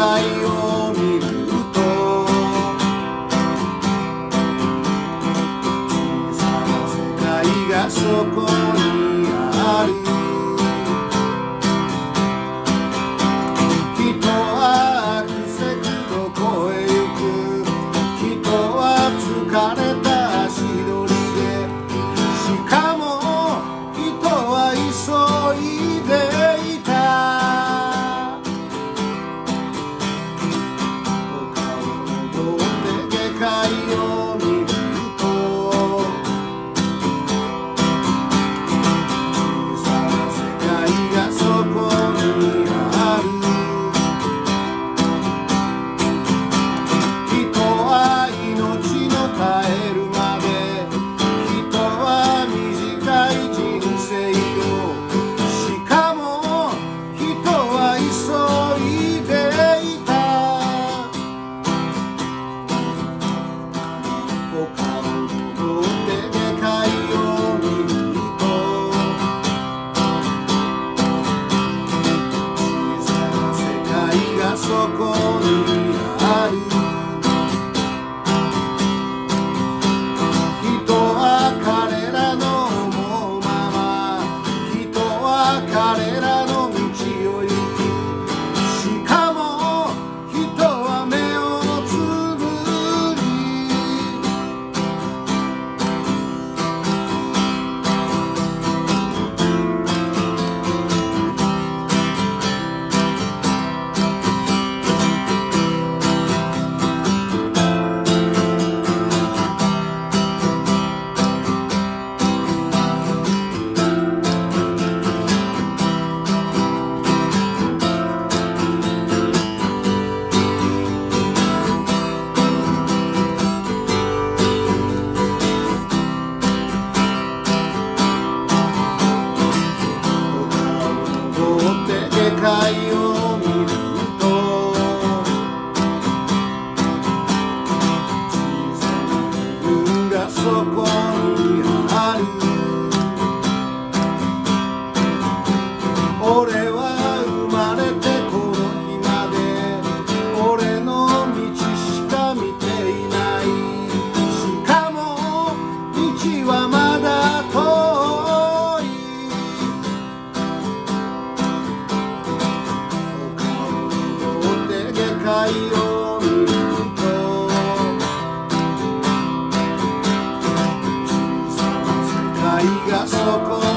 界を見ると小さな世界がそこにある。人は悪せくどこへ行く。人は疲れた足取りで、しかも人は急いでいた。丘を登って下界を見ると小さな世界がそこにある。人は命の絶えるまで、人は短い人生を、しかも人は急いでいた。丘を登って下界を見ると小さな世界がそこにある。人は彼らの思うまま、人は彼らの道を行く。しかも人は目をつぶり、世界を見ると小さな部分がそこにある。俺は生まれてこの日まで俺の道しか見ていない。しかも道はまだ遠い。世界を見ると小さな世界がそこ